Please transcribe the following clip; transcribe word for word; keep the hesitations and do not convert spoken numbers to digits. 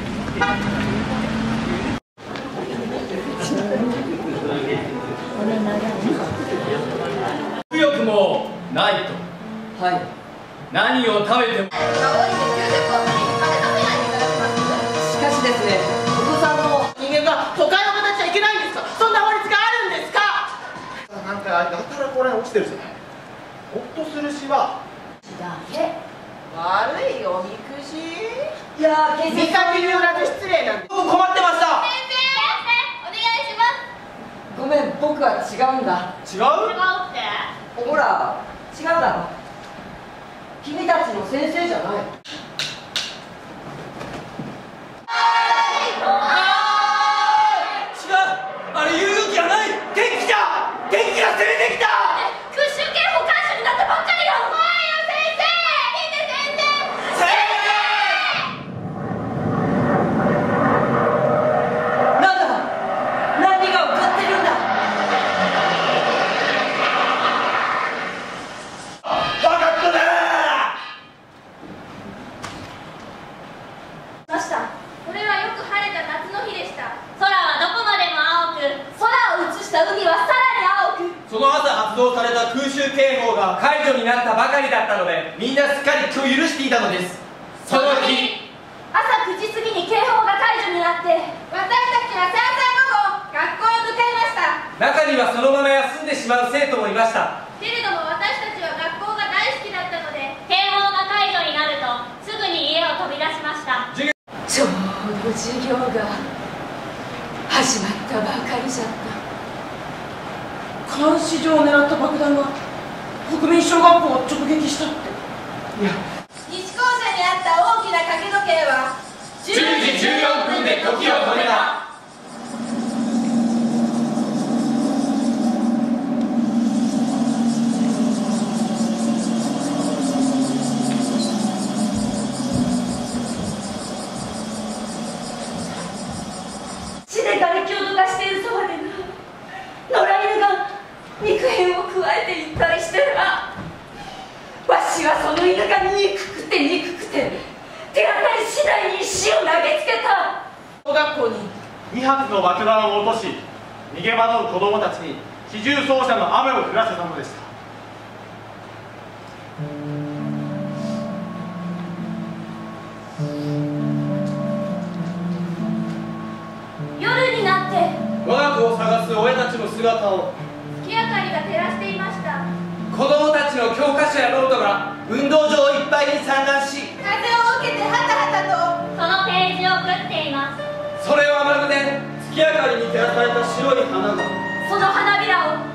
食欲もないと。はい。何を食べても。しかしですね、お子さんの人間が都会を渡っちゃいけないんですか。そんな法律があるんですか。なんかやたらこれ落ちてるじゃない。ほっとするしはだけ悪いおみくじ。いやー、見かけによらず失礼なんで困ってました。先生、お願いします。ごめん、僕は違うんだ。違う？違うって？ほら、違うだろ。君たちの先生じゃない。違う、あれ言う勇気はない。敵じゃ、敵が攻めてきた。空襲警報解除になったばっかりよ。怖いよ先生。見て先生。先生。なんだ、何が起こってるんだ。バカっ子だ。ました。これはよく晴れた夏の日でした。空はどこまでも青く、空を映した海はさらに青く。その朝発動された空襲警報が解除になったばかりだったので、みんなすっかり気を許していたのです。その日朝くじ過ぎに警報が解除になって、私たちはさんさんごご学校へ向かいました。中にはそのまま休んでしまう生徒もいました。けれども私たちは学校が大好きだったので、警報が解除になるとすぐに家を飛び出しました。ちょうど授業が始まったばかりじゃった。監視所を狙った爆弾が国民小学校を直撃したって。いや、西校舎にあった大きな掛け時計はじゅうじじゅうよんぷんで時を止めた。血で瓦礫をどかしているそばでな、野良犬が肉片をくわえていったりしてな、わしはその犬が憎くて憎くて手当たり次第に石を投げつけた。小学校にに発の爆弾を落とし、逃げ惑う子供たちに四重奏者の雨を降らせたのでした。夜になって我が子を探す親たちの姿を月明かりが照らしていました。子供たちの教科書やノートが運動場いっぱいに散乱し、風を受けてハタハタとそのページを食っています。それはまるで月明かりに照らされた白い花が、その花びらを